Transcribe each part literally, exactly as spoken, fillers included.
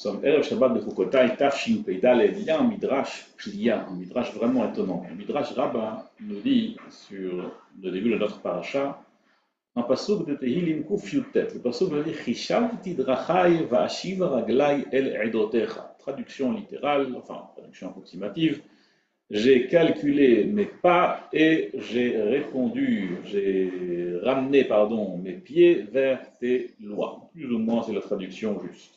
sommes Erev Shabbat de Chukotai, Tafshin Peidale. Il y a un midrash pliant, un midrash vraiment étonnant. Le midrash Rabbah nous dit sur le début de notre paracha, un pasuk de Tehillim Kuf Yutet. Le pasuk nous dit Chishavti drachai va'ashiv raglai el edotecha. Traduction littérale, enfin traduction approximative. J'ai calculé mes pas et j'ai répondu, j'ai ramené, pardon, mes pieds vers tes lois. Plus ou moins, c'est la traduction juste.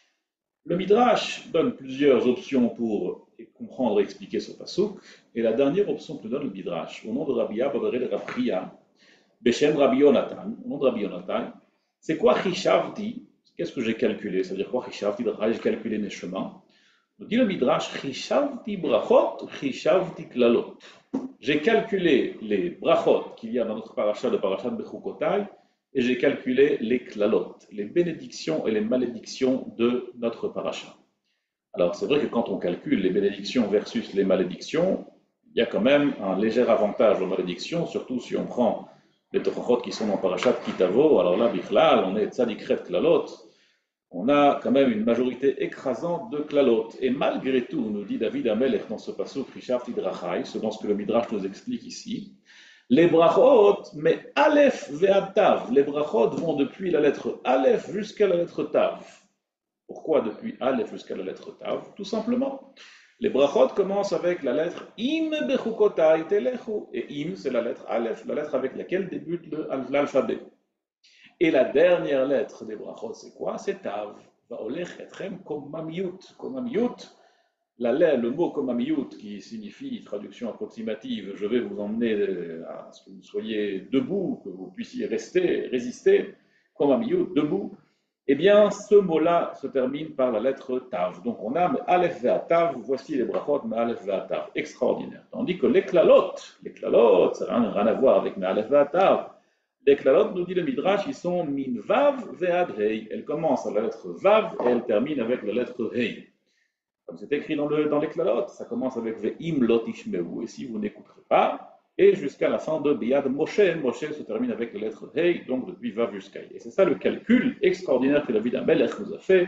Le Midrash donne plusieurs options pour comprendre et expliquer ce pasuk. Et la dernière option que donne le Midrash, au nom de Rabbi Abba de Rabria, Beshem Rabbi Yonatan, au nom de Rabbi Yonatan, c'est quoi Chishavti? Qu'est-ce que j'ai calculé? C'est-à-dire quoi Chishavti? J'ai calculé mes chemins. Nous dit le Midrash, Chishavti brachot, Chishavti klalot. J'ai calculé les brachot qu'il y a dans notre paracha, le paracha de Bechukotai, et j'ai calculé les klalot, les bénédictions et les malédictions de notre paracha. Alors c'est vrai que quand on calcule les bénédictions versus les malédictions, il y a quand même un léger avantage aux malédictions, surtout si on prend les tochachot qui sont dans parachat Kitavo. Alors là, bichlal, on est tzadikret klalot. On a quand même une majorité écrasante de klalot. Et malgré tout, nous dit David Amelech dans ce pasuk, Rishavti drachai, selon ce que le Midrash nous explique ici, les brachot, mais Aleph ve'ad Tav, les brachot vont depuis la lettre Aleph jusqu'à la lettre Tav. Pourquoi depuis Aleph jusqu'à la lettre Tav? Tout simplement. Les brachot commencent avec la lettre Im bechukotai telechu. Et Im, c'est la lettre Aleph, la lettre avec laquelle débute l'alphabet. Et la dernière lettre des brachot, c'est quoi? C'est Tav. Va'olech etrem komamiyut. Komamiyut, le mot komamiyut qui signifie, traduction approximative, je vais vous emmener à ce que vous soyez debout, que vous puissiez rester, résister. Komamiyut, debout. Eh bien, ce mot-là se termine par la lettre Tav. Donc on a Aleph ve'a Tav, voici les brachot, mais Aleph ve'a Tav. Extraordinaire. Tandis que les klalot, les klalot, ça n'a rien à voir avec Aleph ve'a Tav. Les klalot, nous dit le Midrash, ils sont min vav ve'ad hei. Elles commencent à la lettre vav et elles terminent avec la lettre hei. Comme c'est écrit dans, le, dans les klalot, ça commence avec ve'im lot ishmeu, et si vous n'écouterez pas, et jusqu'à la fin de Biyad Moshe. Moshe se termine avec la lettre hei, donc depuis vav jusqu'à hei. Et c'est ça le calcul extraordinaire que David Amelech nous a fait.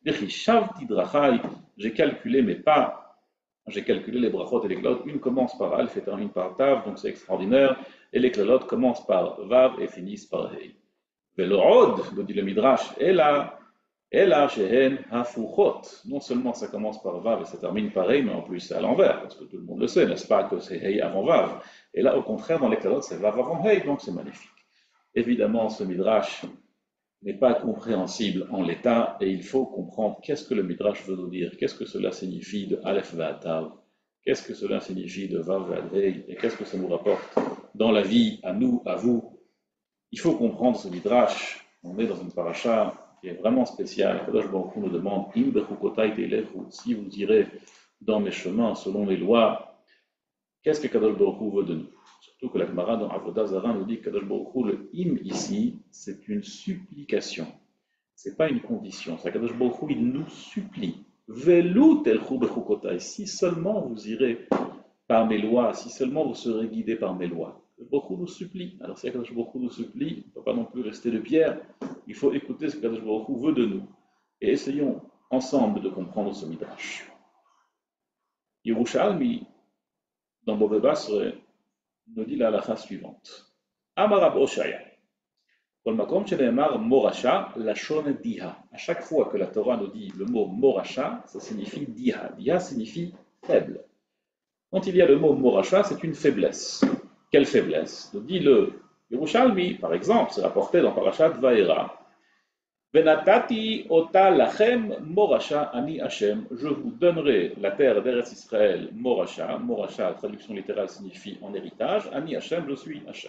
J'ai calculé mes pas, j'ai calculé les brachot et les klalot. Une commence par alf et termine par tav, donc c'est extraordinaire. Et les klalot commencent par vav et finissent par hei. Mais le rod, nous dit le Midrash, est là, est là, shehen hafuchot. Non seulement ça commence par vav et ça termine par hei, mais en plus c'est à l'envers, parce que tout le monde le sait, n'est-ce pas, que c'est hei avant vav. Et là, au contraire, dans les klalot, c'est vav avant hei, donc c'est magnifique. Évidemment, ce Midrash n'est pas compréhensible en l'état, et il faut comprendre qu'est-ce que le Midrash veut nous dire, qu'est-ce que cela signifie de Aleph Ve'atav, qu'est-ce que cela signifie de Vav Ve'adhei, et qu'est-ce que ça nous rapporte dans la vie, à nous, à vous. Il faut comprendre ce Midrash. On est dans une paracha qui est vraiment spéciale. Kadosh Baruch Hu nous demande Im bechukotai telechu, si vous irez dans mes chemins selon mes lois, qu'est-ce que Kadosh Baruch Hu veut de nous? Surtout que la Gemara dans Avodah Zarah nous dit que Kadosh Baruch Hu, le Im ici, c'est une supplication. Ce n'est pas une condition. C'est Kadosh Baruch Hu, il nous supplie. Velu telchu bechukotai, si seulement vous irez par mes lois, si seulement vous serez guidés par mes lois. Kadosh Baruch Hu nous supplie. Alors si Kadosh Baruch Hu nous supplie, on ne peut pas non plus rester de pierre. Il faut écouter ce que Kadosh Baruch Hu veut de nous. Et essayons ensemble de comprendre ce Midrash. Yerushalmi, dans Bove Basra, nous dit la halakha suivante. Amar Rab Oshaya. Kol makom shene'emar morasha lashon diha. À chaque fois que la Torah nous dit le mot morasha, ça signifie diha. Diha signifie faible. Quand il y a le mot morasha, c'est une faiblesse. Quelle faiblesse? Nous dit le Yerushalmi, par exemple, c'est rapporté dans Parashat Vaera. Venatati ota lachem morasha ani Hashem. Je vous donnerai la terre d'Eretz Israël morasha. Morasha, traduction littérale, signifie en héritage. Ani Hashem, je suis Hashem.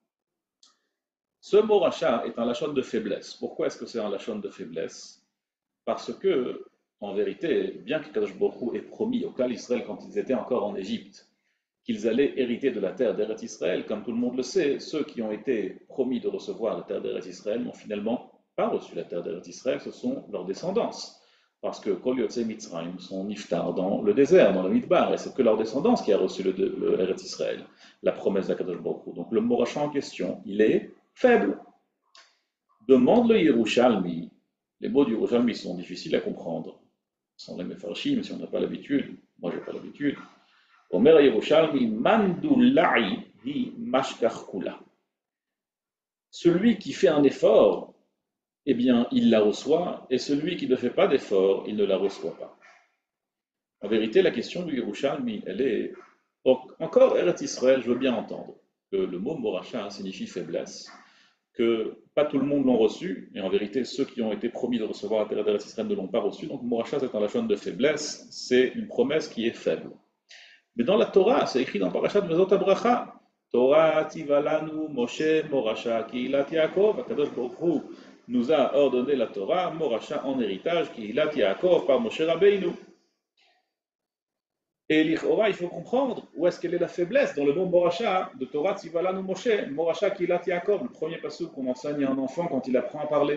Ce morasha est un lachon de faiblesse. Pourquoi est-ce que c'est un lachon de faiblesse? Parce que, en vérité, bien que Kadosh Baruch Hu ait promis au Klal Israël quand ils étaient encore en Égypte, qu'ils allaient hériter de la terre d'Eretz Israël, comme tout le monde le sait, ceux qui ont été promis de recevoir la terre d'Eretz Israël n'ont finalement pas reçu la terre d'Eretz Israël, ce sont leurs descendants. Parce que Kol Yotzei Mitzrayim sont niftar dans le désert, dans le Midbar, et c'est que leur descendance qui a reçu le, le Eretz Israël, la promesse d'Akadosh Baruch Hu. Donc le morasha en question, il est faible. Demande le Yerushalmi, les mots du Yerushalmi sont difficiles à comprendre. sans les mefarshim, si on n'a pas l'habitude, moi j'ai pas l'habitude. Omer Yerushalmi mandula'i hi mashkach kula. Celui qui fait un effort, eh bien, il la reçoit, et celui qui ne fait pas d'effort, il ne la reçoit pas. En vérité, la question du Yerushalmi, elle est encore Eretz Israël, je veux bien entendre que le mot Moracha signifie faiblesse, que pas tout le monde l'ont reçu, et en vérité, ceux qui ont été promis de recevoir la terre d'Eretz Israël ne l'ont pas reçu, donc Moracha, c'est un lachon de faiblesse, c'est une promesse qui est faible. Mais dans la Torah, c'est écrit dans Parashat Vezot Abracha, Torah tivalanu Moshe Moracha Kihilat Yaakov, Akadosh Baruch Hu nous a ordonné la Torah, Moracha en héritage, Kihilat Yaakov par Moshe Rabbeinu. Et l'Ichora, il faut comprendre où est-ce qu'elle est la faiblesse dans le mot Moracha de Torah tivalanu Moshe, Moracha Kihilat Yaakov, le premier passage qu'on enseigne à un enfant quand il apprend à parler.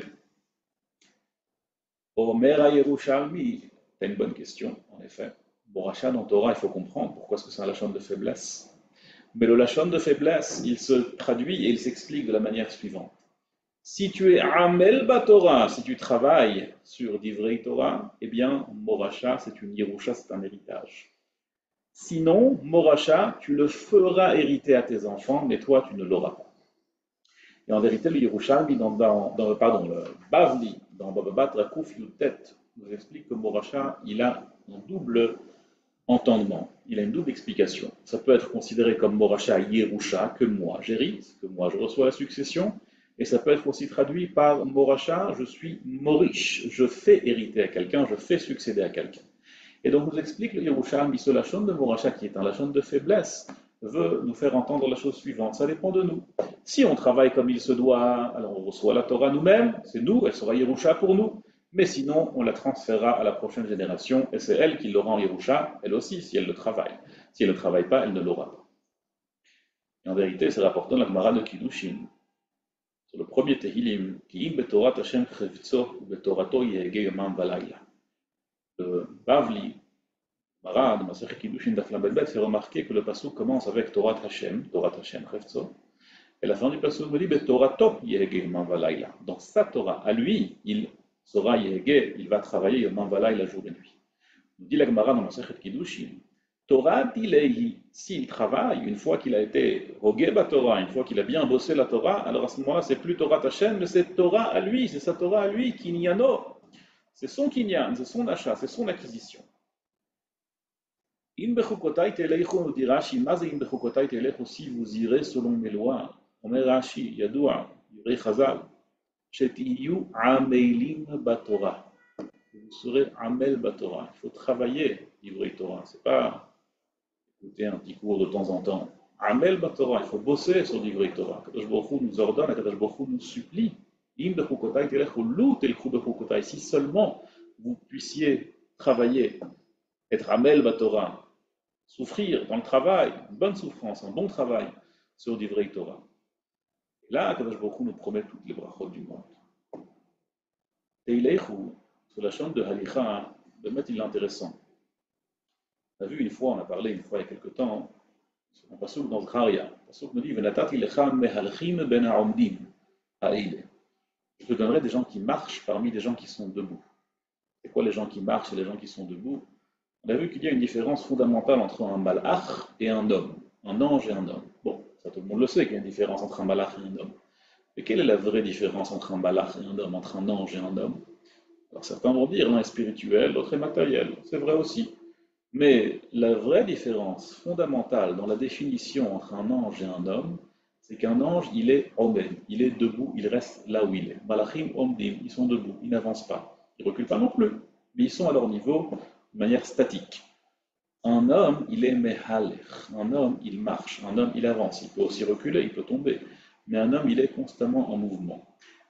Omer Yerushalmi, c'est une bonne question, en effet. Moracha dans Torah, il faut comprendre pourquoi est-ce que c'est un lachon de faiblesse. Mais le lachon de faiblesse, il se traduit et il s'explique de la manière suivante. Si tu es Amel Batorah, si tu travailles sur Divrei Torah, eh bien, Moracha, c'est une Yerusha, c'est un héritage. Sinon, Moracha, tu le feras hériter à tes enfants, mais toi, tu ne l'auras pas. Et en vérité, le Yerushalmi, dans, dans, dans, pardon, le Bavli, dans Bababat Rakouf Yutet, nous explique que Moracha, il a un double entendement, il a une double explication. Ça peut être considéré comme Moracha Yerusha, que moi j'hérite, que moi je reçois la succession, et ça peut être aussi traduit par Moracha, je suis Morish, je fais hériter à quelqu'un, je fais succéder à quelqu'un. Et donc nous explique le Yerushalmi, ce lachon de Moracha qui est un lachon de faiblesse, veut nous faire entendre la chose suivante, ça dépend de nous. Si on travaille comme il se doit, alors on reçoit la Torah nous-mêmes, c'est nous, elle sera Yerusha pour nous. Mais sinon, on la transférera à la prochaine génération, et c'est elle qui l'aura en Yerusha, elle aussi, si elle le travaille. Si elle ne travaille pas, elle ne l'aura pas. Et en vérité, c'est rapporté dans la Gemara de Kiddushin, sur le premier Tehillim, qui im betorat Hashem chevitzo, ou betorato yehege yomam valayla. Le Bavli, Gemara de Masechet Kiddushin d'Aflam Belbet, fait remarquer que le pasuk commence avec Torat Hashem, Torat Hashem chevitzo, et la fin du pasuk me dit betorato yehege yomam valayla. Dans sa Torah, à lui, il sera Yehege, il va travailler Yomam Valaï la jour et nuit. Nous dit la Gemara dans Masechet Kiddushin, Torah dilehi, s'il travaille, une fois qu'il a été Hogé ba Torah, une fois qu'il a bien bossé la Torah, alors à ce moment-là, c'est plus Torah Hashem, mais c'est Torah à lui, c'est sa Torah à lui, Kinyano. C'est son Kinyan, c'est son achat, c'est son acquisition. In bechukotai teleichu, nous dit Rashi, maze in bechukotai teleichu, si vous irez selon mes lois, on met Rashi, Yadoua, Yurei Chazal, Shetiyu Ameilim Batorah. Vous serez Amel Batorah. Il faut travailler Divrei Torah. C'est pas écouter un petit cours de temps en temps. Amel Batorah. Il faut bosser sur Divrei Torah. Kadosh Baruch Hu nous ordonne, Kadosh Baruch Hu nous supplie. Im bechukotai telechu lu telchu bechukotai. Si seulement vous puissiez travailler, être Amel Batorah, souffrir dans le travail, une bonne souffrance, un bon travail sur Divrei Torah. Là, Kadosh Baruch Hu nous promet toutes les brachot du monde. Teileichu, sur la chambre de Halicha, le maître il est intéressant. On a vu une fois, on a parlé une fois il y a quelque temps, sur un passouk dans Zcharia. Le passouk nous dit Venatati lecha mehalchim ben ha'omdim ha'ile. Je te donnerai des gens qui marchent parmi des gens qui sont debout. C'est quoi les gens qui marchent et les gens qui sont debout? On a vu qu'il y a une différence fondamentale entre un malach et un homme, un ange et un homme. Bon, ça tout le monde le sait qu'il y a une différence entre un malach et un homme. Mais quelle est la vraie différence entre un malach et un homme, entre un ange et un homme? Alors certains vont dire l'un est spirituel, l'autre est matériel, c'est vrai aussi. Mais la vraie différence fondamentale dans la définition entre un ange et un homme, c'est qu'un ange, il est omen, il est debout, il reste là où il est. Malachim omdim, ils sont debout, ils n'avancent pas. Ils ne reculent pas non plus, mais ils sont à leur niveau de manière statique. Un homme, il est mehalech, un homme, il marche, un homme, il avance, il peut aussi reculer, il peut tomber. Mais un homme, il est constamment en mouvement.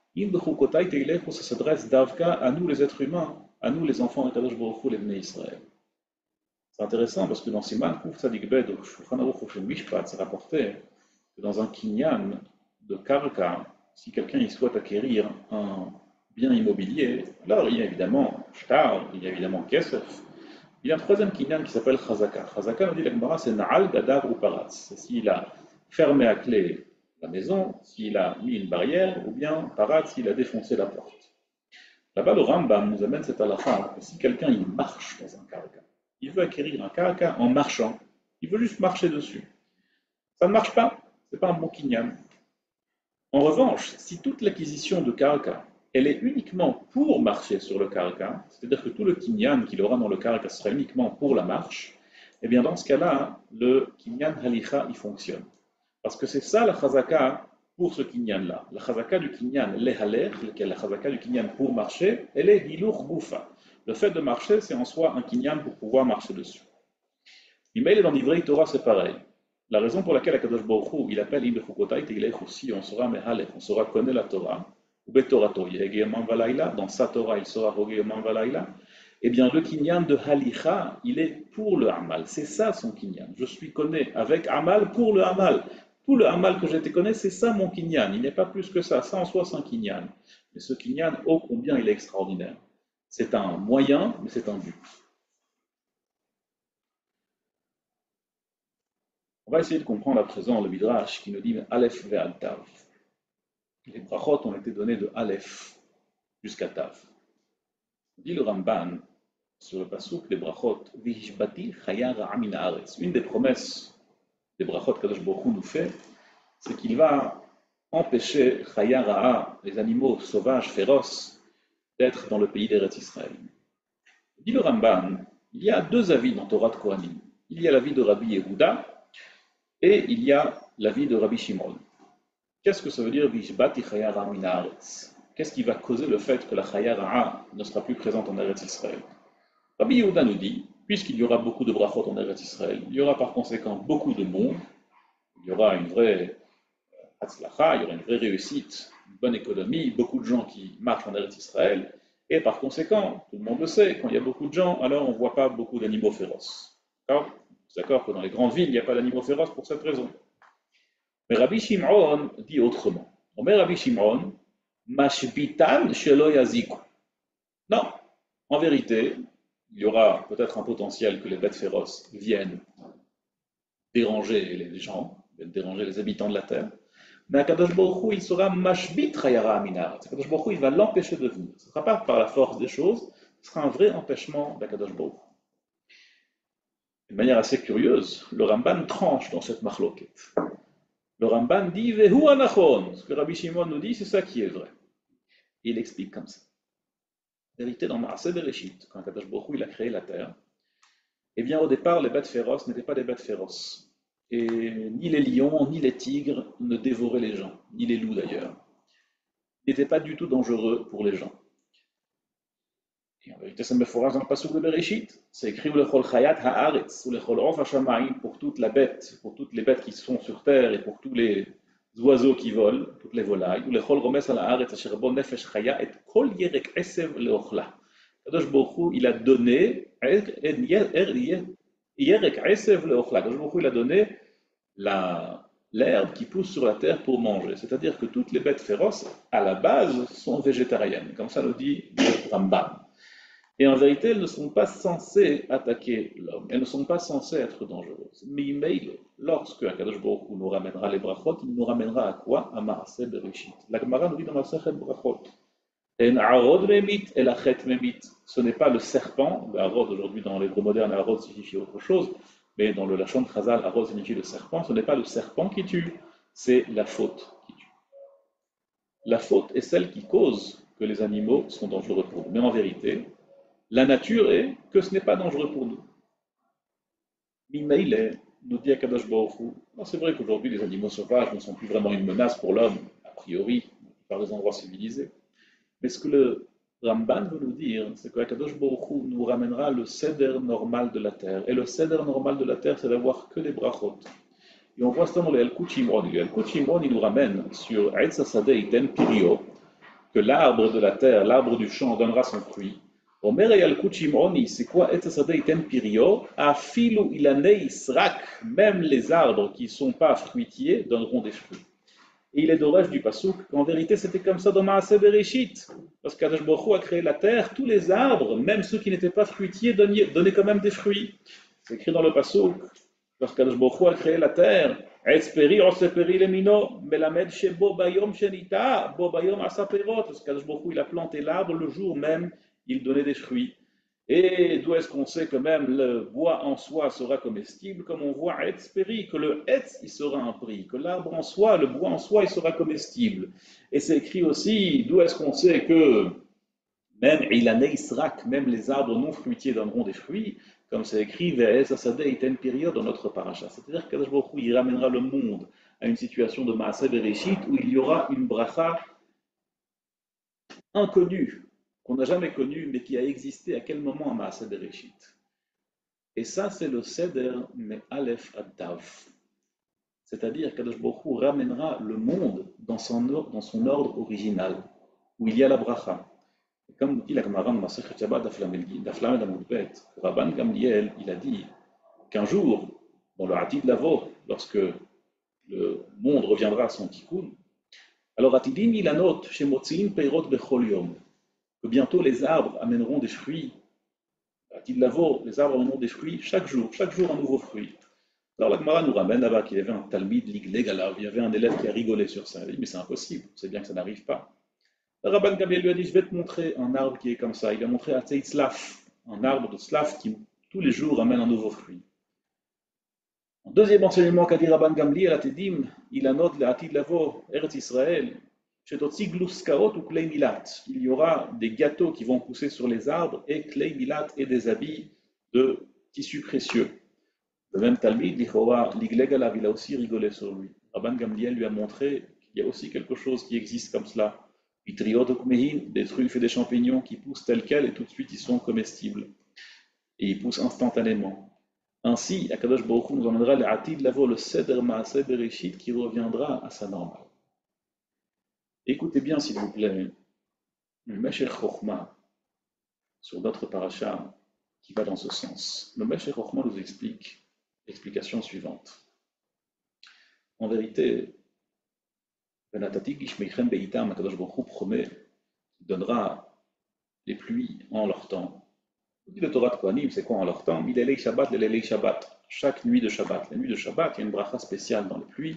Ça s'adresse d'Avka à nous les êtres humains, à nous les enfants de Kadosh Baruch Hu, les Bnei Israël. C'est intéressant parce que dans Siman Kuf Tzadik Bet, au Shulchan Aruch Hu Mishpat, c'est rapporté que dans un kinyan de Karka, si quelqu'un il souhaite acquérir un bien immobilier, alors il y a évidemment Shtar, il y a évidemment Kesef. Il y a un troisième kinyan qui s'appelle Chazaka. Chazaka, nous dit la Gemara, c'est Na'al, Gadar ou Paratz. C'est s'il a fermé à clé la maison, s'il a mis une barrière, ou bien Parat, s'il a défoncé la porte. Là-bas, le Rambam nous amène cette halakha que si quelqu'un il marche dans un karka, il veut acquérir un karka en marchant, il veut juste marcher dessus. Ça ne marche pas, ce n'est pas un bon kinyan. En revanche, si toute l'acquisition de karka, elle est uniquement pour marcher sur le karka, c'est-à-dire que tout le kinyan qu'il aura dans le karka sera uniquement pour la marche, eh bien dans ce cas-là, le kinyan halicha, il fonctionne. Parce que c'est ça la chazaka pour ce kinyan-là. La chazaka du kinyan, lehaler, lequel la chazaka du kinyan pour marcher, elle est hilur gufa. Le fait de marcher, c'est en soi un kinyan pour pouvoir marcher dessus. L'email est dans l'Ivrei Torah, c'est pareil. La raison pour laquelle Akadosh Baruch Hu, il appelle Im Bechukotai Teilech aussi, on sera mehalech, on sera connaît la Torah, ou Betorato, Yehegeyamam Valaila, dans sa Torah, il sera Hogeyamam Valaila. Eh bien, le kinyan de Halicha, il est pour le Hamal. C'est ça son kinyan. Je suis connu avec Hamal pour le Hamal. Tout le Hamal que j'ai été connu, c'est ça mon kinyan. Il n'est pas plus que ça. Ça en soi, c'est un kinyan. Mais ce kinyan, ô combien il est extraordinaire. C'est un moyen, mais c'est un but. On va essayer de comprendre à présent le Midrash qui nous dit Aleph ve'al Tav. Les brachot ont été donnés de Aleph jusqu'à Tav. Dit le Ramban sur le pasuk des brachot Vihishbati chaya ra'a min haaretz. Une des promesses des brachot qu'Akadosh Baruch Hu nous fait, c'est qu'il va empêcher chaya ra'a, les animaux sauvages, féroces, d'être dans le pays d'Eretz Israël. Dit le Ramban, il y a deux avis dans Torah de Kohanim. Il y a l'avis de Rabbi Yehuda et il y a l'avis de Rabbi Shimon. Qu'est-ce que ça veut dire Vishbati chaya ra'a min haaretz? Qu'est-ce qui va causer le fait que la chaya ra'a ne sera plus présente en Eretz Israël? Rabbi Yehuda nous dit, puisqu'il y aura beaucoup de brachot en Eretz Israël, il y aura par conséquent beaucoup de monde, il y aura une vraie hatzlacha, il y aura une vraie réussite, une bonne économie, beaucoup de gens qui marchent en Eretz Israël, et par conséquent, tout le monde le sait, quand il y a beaucoup de gens, alors on ne voit pas beaucoup d'animaux féroces. D'accord? C'est d'accord que dans les grandes villes, il n'y a pas d'animaux féroces pour cette raison. Mais Rabbi Shimon dit autrement. On met Rabbi Shimon, mashbitan shelo yaziku. Non, en vérité, il y aura peut-être un potentiel que les bêtes féroces viennent déranger les gens, viennent déranger les habitants de la terre. Mais Akadosh Baruch Hu, il sera mashbit chayara aminar. Akadosh Baruch Hu, il va l'empêcher de venir. Ce ne sera pas par la force des choses, ce sera un vrai empêchement d'Akadosh Baruch Hu. De manière assez curieuse, le Ramban tranche dans cette marloquette. Le Ramban dit Vehu anachon. Ce que Rabbi Shimon nous dit, c'est ça qui est vrai. Et il explique comme ça. En vérité, dans Maaseh Bereshit, quand Akadosh Baruch Hu, il a créé la terre, eh bien au départ, les bêtes féroces n'étaient pas des bêtes féroces. Et ni les lions, ni les tigres ne dévoraient les gens, ni les loups d'ailleurs. Ils n'étaient pas du tout dangereux pour les gens. Et en vérité, ça me forage dans le pasuk de Bereshit. C'est écrit ou lechol chayat haaretz, ou lechol of hashamayim, pour toute la bête, pour toutes les bêtes qui sont sur terre et pour tous les oiseaux qui volent, toutes les volailles. Ou lechol romes al haaretz asher bo nefesh chaya et kol yerek esev leochla. Kadosh Baruch Hu, il a donné yerek esev leochla. Kadosh Baruch Hu, il a donné la l'herbe qui pousse sur la terre pour manger. C'est-à-dire que toutes les bêtes féroces, à la base, sont végétariennes. Comme ça le dit le Rambam. Et en vérité, elles ne sont pas censées attaquer l'homme, elles ne sont pas censées être dangereuses. Mais lorsque Akadosh Baruch Hu nous ramènera les brachot, il nous ramènera à quoi? À Maaseh Bereshit. La Gemara nous dit dans Masechet Brachot, En arod memit et la chet memit. Ce n'est pas le serpent, le arod aujourd'hui dans l'hébreu moderne, arod signifie autre chose, mais dans le Lachon Chazal, arod signifie le serpent, ce n'est pas le serpent qui tue, c'est la faute qui tue. La faute est celle qui cause que les animaux sont dangereux pour nous. Mais en vérité, la nature est que ce n'est pas dangereux pour nous. Mimaïle nous dit Akadosh Baruch Hu, c'est vrai qu'aujourd'hui les animaux sauvages ne sont plus vraiment une menace pour l'homme, a priori, par les endroits civilisés. Mais ce que le Ramban veut nous dire, c'est que Akadosh Baruch Hu nous ramènera le seder normal de la terre. Et le seder normal de la terre, c'est d'avoir que des brachot. Et on voit ça dans le Elkut Shimron. Le Elkut Shimron, il nous ramène sur Eitz Hasadeh Iten Pirio, que l'arbre de la terre, l'arbre du champ, donnera son fruit. Omer Elkut Shimroni, c'est quoi Eitz Hasadeh Iten Pirio? Afilu ilanei srak, même les arbres qui ne sont pas fruitiers donneront des fruits. Et il est d'orage du Passouk qu'en vérité c'était comme ça dans Maaseh Bereshit. Parce qu'Akadosh Baruch Hu a créé la terre, tous les arbres, même ceux qui n'étaient pas fruitiers, donnaient, donnaient quand même des fruits. C'est écrit dans le Passouk. Lorsqu'Akadosh Baruch Hu a créé la terre, עץ פרי עושה פרי למינו, מלמד שבו ביום שניטע, בו ביום עשה פירות. Parce qu'Akadosh Baruch Hu, il a planté l'arbre, le jour même, il donnait des fruits. Et d'où est-ce qu'on sait que même le bois en soi sera comestible, comme on voit Etz Peri, que le Etz, il sera un prix, que l'arbre en soi, le bois en soi, il sera comestible. Et c'est écrit aussi, d'où est-ce qu'on sait que même Ilane Israk, même les arbres non fruitiers donneront des fruits, comme c'est écrit, Ve'ez Asadeh Iten Période dans notre paracha. C'est-à-dire qu'Akadosh Baruch Hu, il ramènera le monde à une situation de Maaseh Bereshit où il y aura une bracha inconnue, qu'on n'a jamais connu, mais qui a existé à quel moment à Maaseh Bereshit. Et ça, c'est le Seder, mais Aleph Ad-Tav. C'est-à-dire qu'Akadosh Baruch Hu ramènera le monde dans son, ordre, dans son ordre original, où il y a la bracha. Et comme dit la Gemara dans Masechet Shabbat d'Aflamed Amud Bet, Rabban Gamliel, il a dit qu'un jour, dans le Atid Lavo, lorsque le monde reviendra à son tikkun, alors Atidim Ilanot, chez Motziim Peirot Bechol Yom, que bientôt les arbres amèneront des fruits. À Lavo, les arbres amèneront des fruits chaque jour, chaque jour un nouveau fruit. Alors la Gemara nous ramène là-bas qu'il y avait un Talmid Ligleg Alav, il y avait un élève qui a rigolé sur ça. Il dit, mais c'est impossible, c'est bien que ça n'arrive pas. Le Rabban Gamliel lui a dit, je vais te montrer un arbre qui est comme ça. Il a montré à Tzeit Slaf, un arbre de Slaf qui tous les jours amène un nouveau fruit. En deuxième enseignement qu'a dit Rabban Gamliel à Tedim, il annote le Atid Lavo, Eretz Israël, il y aura des gâteaux qui vont pousser sur les arbres et klei milat et des habits de tissus précieux. Le même Talmid, l'Igleg Alav, il a aussi rigolé sur lui. Rabban Gamliel lui a montré qu'il y a aussi quelque chose qui existe comme cela. Des truffes et des champignons qui poussent tels quels et tout de suite ils sont comestibles. Et ils poussent instantanément. Ainsi, Akadosh Baruch Hu nous emmènera le Atid Lavo, le Seder Maaseh Bereshit qui reviendra à sa normale. Écoutez bien, s'il vous plaît, le Meshech Chochma, sur notre paracha, qui va dans ce sens. Le Meshech Chochma nous explique l'explication suivante. En vérité, Benatati Gishmeichem Beitam, Akadosh Baruch Hu promet qu'il donnera les pluies en leur temps. On dit le Torah de Kohanim, c'est quoi en leur temps? Milelei Shabbat, Lelelei Shabbat. Chaque nuit de Shabbat. La nuit de Shabbat, il y a une bracha spéciale dans les pluies.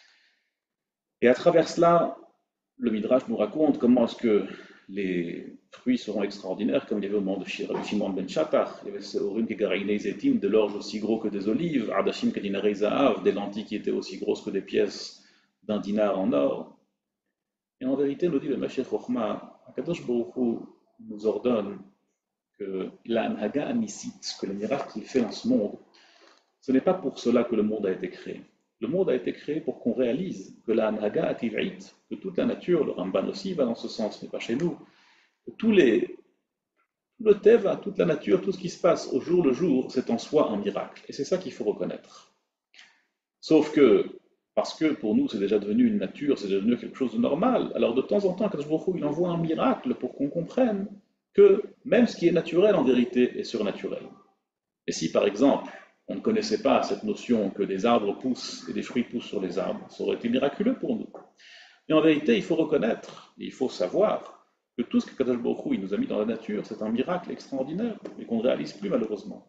Et à travers cela, le Midrash nous raconte comment est-ce que les fruits seront extraordinaires, comme il y avait au moment de Shimon ben Shattach, il y avait ce Orim Kegareinei Zetim, de l'orge aussi gros que des olives, Ardashim Kedinarei Zahav, des lentilles qui étaient aussi grosses que des pièces d'un dinar en or. Et en vérité, nous dit le Meshech Chochma, Akadosh Baruch Hu nous ordonne que la Anhaga Anisit, que le miracle qu'il fait dans ce monde, ce n'est pas pour cela que le monde a été créé. Le monde a été créé pour qu'on réalise que la Anhaga Ativ'it, que toute la nature, le Ramban aussi va dans ce sens, mais pas chez nous, que tous les, tout le Teva, toute la nature, tout ce qui se passe au jour le jour, c'est en soi un miracle. Et c'est ça qu'il faut reconnaître. Sauf que, parce que pour nous c'est déjà devenu une nature, c'est devenu quelque chose de normal, alors de temps en temps, Akadosh Baruch Hu, il envoie un miracle pour qu'on comprenne que même ce qui est naturel en vérité est surnaturel. Et si par exemple, on ne connaissait pas cette notion que des arbres poussent et des fruits poussent sur les arbres, ça aurait été miraculeux pour nous. Mais en vérité, il faut reconnaître, et il faut savoir que tout ce que Kadosh Baruch Hu, il nous a mis dans la nature, c'est un miracle extraordinaire, mais qu'on ne réalise plus malheureusement.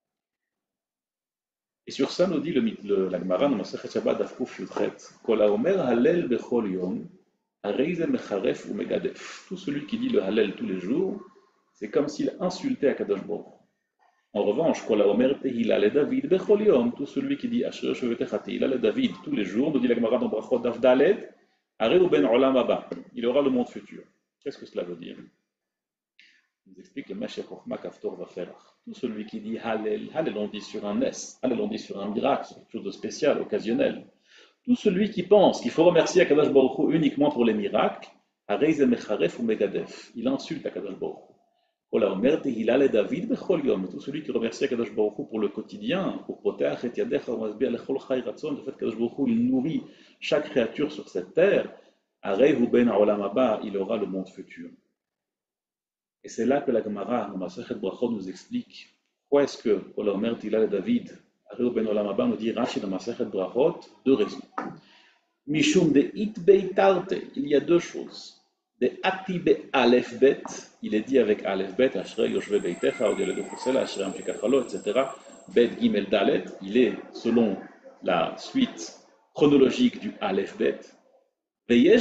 Et sur ça, nous dit le, le, la Gemara dans Masechet Shabbat Daf Kuf Yudchet, Kol haomer Hallel bechol yom, harei ze mecharef u megadef. Tout celui qui dit le Hallel tous les jours, c'est comme s'il insultait à Kadosh Baruch Hu. En revanche, Kol haomer tehila le David bechol yom, tout celui qui dit Asher shevetecha tehila le David tous les jours, nous dit la Gemara dans Brachot Daf Dalet, harei u ben olam haba. Il aura le monde futur. Qu'est-ce que cela veut dire? Il nous explique le Meshech Chochma Kaftor Vaferach. Tout celui qui dit Hallel, Hallel on dit sur un S, Hallel on dit sur un miracle, sur quelque chose de spécial, occasionnel. Tout celui qui pense qu'il faut remercier Akadosh Baruch Hu uniquement pour les miracles, Harei ze mecharef ou megadef. Il insulte Akadosh Baruch Hu. Kol haomer tehila le David bechol yom. Tout celui qui remercie Akadosh Baruch Hu pour le quotidien, pour poteach et yadecha u'masbiach lechol chai ratzon, le fait qu'Akadosh Baruch Hu il nourrit chaque créature sur cette terre, Harei hu ben ha'olam haba, il aura le monde futur. Et c'est là que la Gemara, dans Masechet Brachot, nous explique pourquoi est-ce que Kol haomer tehila le David, Harei hu ben ha'olam haba, nous dit Rashi dans Masechet Brachot, deux raisons. Mishum de itbeitarte, il y a deux choses. De atibe aleph bet, il est dit avec aleph bet, ashrei yoshve beitecha, ou de kusela, ashrei amshikachalo, et cetera. Bet gimel dalet, il est selon la suite chronologique du Aleph Bet. Et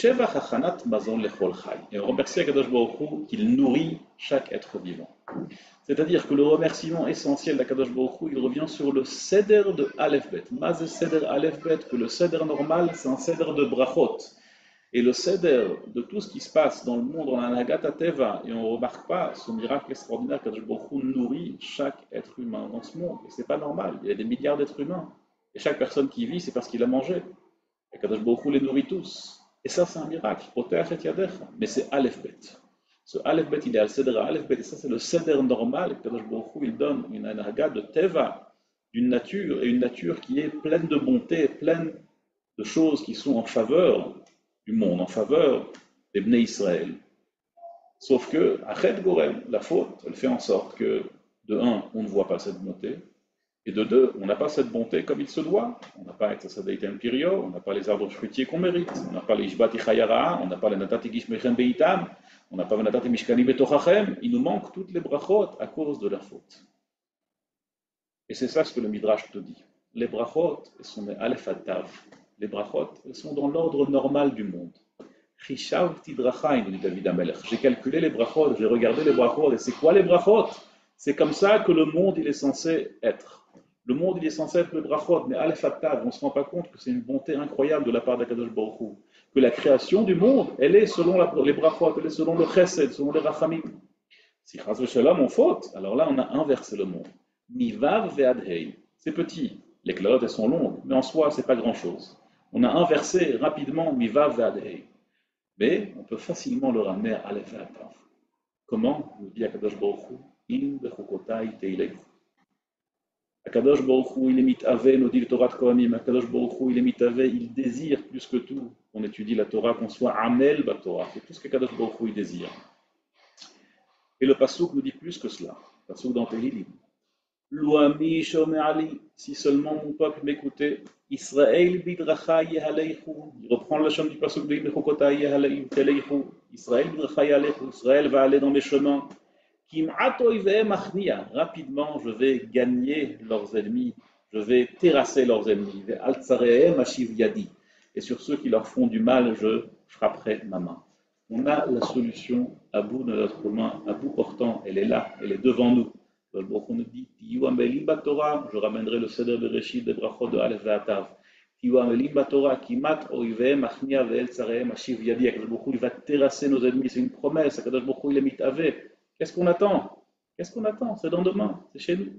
on remercie Akadosh Baruch Hu qu'il nourrit chaque être vivant. C'est-à-dire que le remerciement essentiel d'Akadosh Baruch Hu, il revient sur le seder de Aleph Bet. Maz seder Aleph Bet, que le seder normal, c'est un seder de brachot. Et le seder de tout ce qui se passe dans le monde, on a un Hagata Teva, et on ne remarque pas ce miracle extraordinaire qu'Akadosh Baruch Hu nourrit chaque être humain dans ce monde. Et ce n'est pas normal, il y a des milliards d'êtres humains. Et chaque personne qui vit, c'est parce qu'il a mangé. Et Akadosh Baruch Hu les nourrit tous. Et ça, c'est un miracle. Mais c'est Aleph Bet. Ce Aleph Bet, il est al Seder Aleph Bet. Et ça, c'est le Seder normal. Et Akadosh Baruch Hu, il donne une Hagata de Teva, d'une nature, et une nature qui est pleine de bonté, pleine de choses qui sont en faveur du monde, en faveur des Bnei Israël. Sauf que, Achet Gorem, la faute, elle fait en sorte que, de un, on ne voit pas cette bonté, et de deux, on n'a pas cette bonté comme il se doit. On n'a pas Etzasadeit Empirio, on n'a pas les arbres fruitiers qu'on mérite, on n'a pas les Ishbati Chayara, on n'a pas les Natati Gishmechem Beitam, on n'a pas les Natati Mishkani Betochachem. Il nous manque toutes les brachot à cause de la faute. Et c'est ça ce que le Midrash te dit. Les brachot, elles sont des Aleph Tav. Les brachot, elles sont dans l'ordre normal du monde. Chishavti Drachain, dit David Amelech. J'ai calculé les brachot, j'ai regardé les brachot, et c'est quoi les brachot? C'est comme ça que le monde il est censé être. Le monde il est censé être le brachot, mais Aleph Tav, on ne se rend pas compte que c'est une bonté incroyable de la part d'Akadosh Baruch Hu. Que la création du monde, elle est selon la, les brachot, elle est selon le chesed, selon les rachamim. Si Chaz v'Shalom on faute, alors là on a inversé le monde. Mivav ve'adhei, c'est petit. Les calottes elles sont longues, mais en soi c'est pas grand chose. On a inversé rapidement Mivav ve'adhei. Mais on peut facilement le ramener à Aleph Tav. Comment? Nous dit Akadosh Baruch Hu, in bechukotai teilechu. Akadosh Baruch Hu, il est mitavé, nous dit le Torah de Kohanim. Akadosh Baruch Hu, il est mitavé, il désire plus que tout qu'on étudie la Torah, qu'on soit amel ba Torah. C'est tout ce qu'Akadosh Baruch Hu, il désire. Et le Passouk nous dit plus que cela. Le Passouk dans Tehillim. Loami shome'ali, si seulement mon peuple m'écoutait, Israël bidracha yehaleichu. Il reprend le chant du Passouk de Bechokota yehaleichu. Israël bidracha yehaleichu. Israël va aller dans mes chemins. Rapidement, je vais gagner leurs ennemis, je vais terrasser leurs ennemis. Et sur ceux qui leur font du mal, je frapperai ma main. On a la solution à bout de notre main, à bout portant, elle est là, elle est devant nous. On nous dit, je ramènerai le Seder Bereshit des brachot de Aleph Ve'atav. Il va terrasser nos ennemis, c'est une promesse. Akadosh Baruch Hu, il est mitavé. Qu'est-ce qu'on attend? Qu'est-ce qu'on attend? C'est dans demain, c'est chez nous.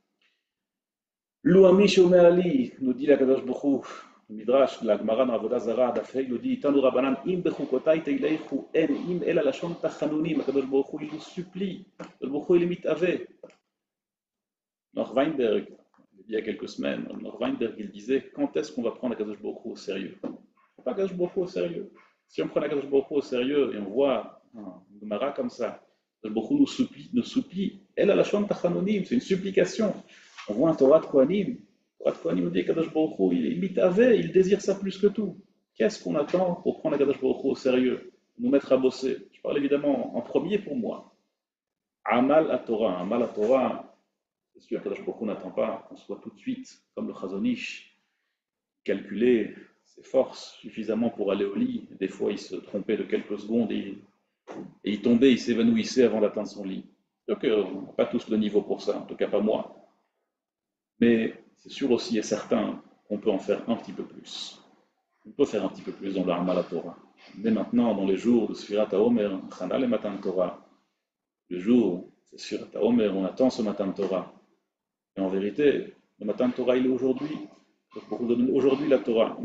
Louami Shome'ali, nous dit la Kadosh Baruch Hu, le Midrash, la Gemara dans Avodah Zara, d'Afrei, il nous dit Tanu Rabbanan, im bechukotai teileichu, en im el alashon tachanunim. Kadosh Baruch Hu, il nous supplie. Kadosh Baruch Hu, il est mitavé. Nor Weinberg, il y a quelques semaines, Nor Weinberg, il disait quand est-ce qu'on va prendre la Kadosh Baruch Hu au sérieux? Pas Kadosh Baruch Hu au sérieux. Si on prend la Kadosh Baruch Hu au sérieux et on voit une Gemara comme ça, Kadosh Baruch Hu nous supplie, nous supplie. El alashon tachanunim, c'est une supplication. On voit un Torah de Kohanim. Torah de Kohanim nous dit Kadosh Baruch Hu, il est mitavé, il désire ça plus que tout. Qu'est-ce qu'on attend pour prendre la Kadosh Baruch Hu au sérieux, nous mettre à bosser? Je parle évidemment en premier pour moi. Amal à Torah, Amal à Torah, c'est sûr que Kadosh Baruch Hu n'attend pas qu'on soit tout de suite, comme le Chazon Ish, calculer ses forces suffisamment pour aller au lit. Des fois, il se trompait de quelques secondes et, et il tombait, il s'évanouissait avant d'atteindre son lit. Donc, euh, on n'a pas tous le niveau pour ça, en tout cas pas moi. Mais c'est sûr aussi et certain qu'on peut en faire un petit peu plus. On peut faire un petit peu plus dans l'Amal à Torah. Dès maintenant, dans les jours de Sfirat HaOmer, Chana le Matan Torah, le jour, c'est Sfirat HaOmer, on attend ce Matan Torah. Et en vérité, le Matan Torah, il est aujourd'hui. Aujourd'hui, la Torah.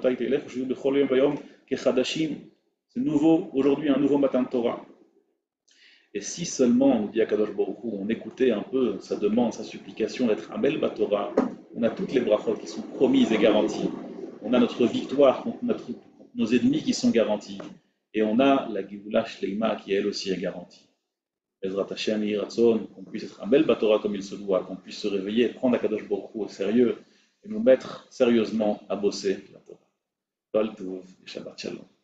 C'est nouveau, aujourd'hui, un nouveau Matan Torah. Et si seulement, nous dit Akadosh Baruch Hu, on écoutait un peu sa demande, sa supplication d'être Amel Batorah, on a toutes les brachot qui sont promises et garanties. On a notre victoire contre, notre, contre nos ennemis qui sont garantis. Et on a la Gevula Shleima qui elle aussi est garantie. Ezrat Hashem Yiratzon, qu'on puisse être Amel Batorah comme il se doit, qu'on puisse se réveiller, prendre Akadosh Baruch Hu au sérieux et nous mettre sérieusement à bosser la Torah. Kol Tov et Shabbat Shalom.